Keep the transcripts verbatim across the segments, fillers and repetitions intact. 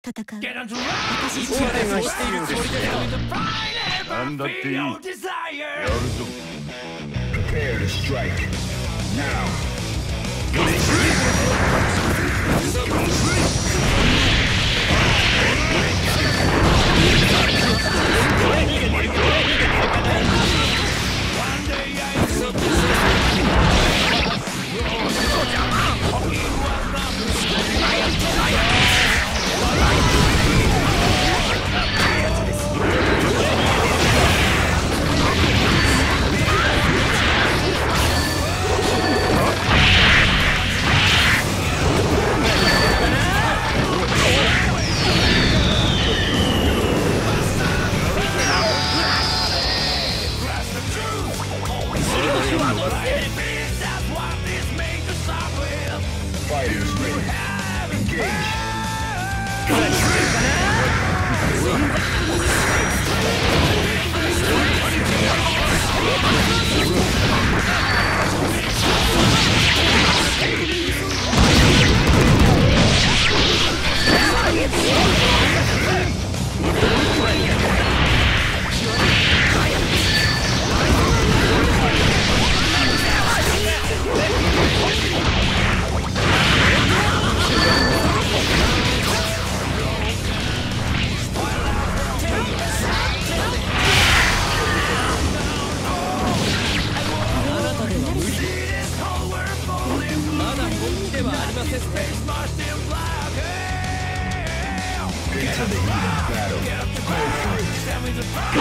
戦う。 Get on to run. 私自身がしているつもりだよ。 なんだっていい。やるぞ。 Prepare to strike. Now. One day I Fighters ready. Engage. Into the heat of battle. Go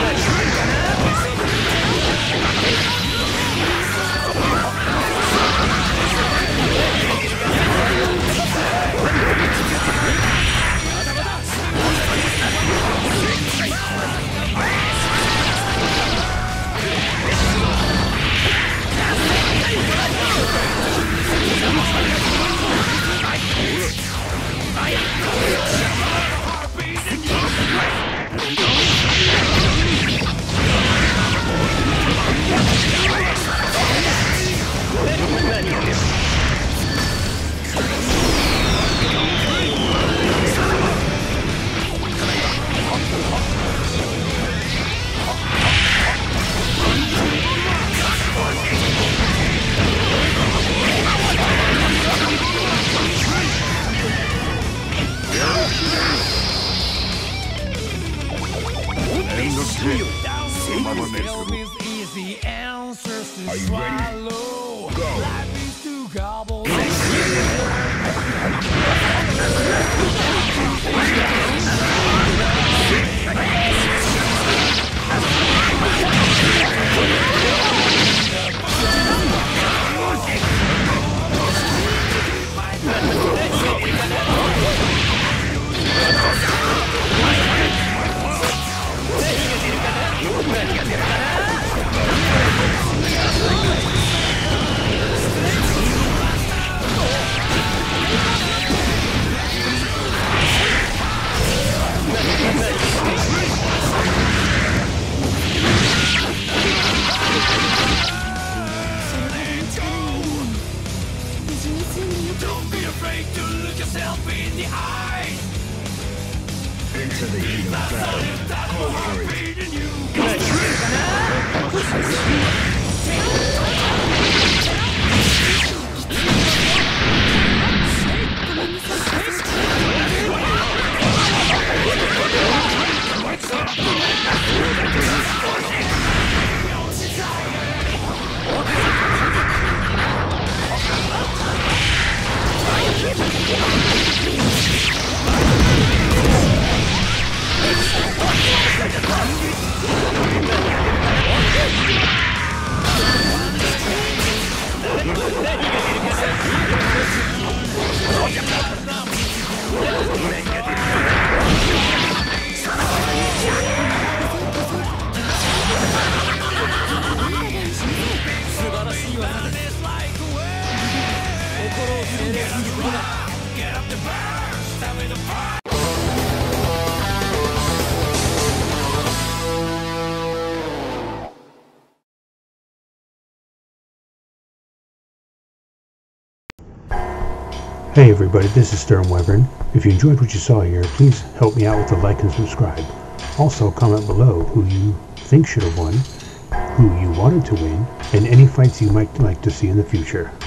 Are you ready? Go. Don't be afraid to look yourself in the eyes. Into the heat of battle. Go for it. Get up the burst, tell me the fire. Hey everybody, this is SturmWyvern. If you enjoyed what you saw here, please help me out with a like and subscribe. Also, comment below who you think should have won, who you wanted to win, and any fights you might like to see in the future.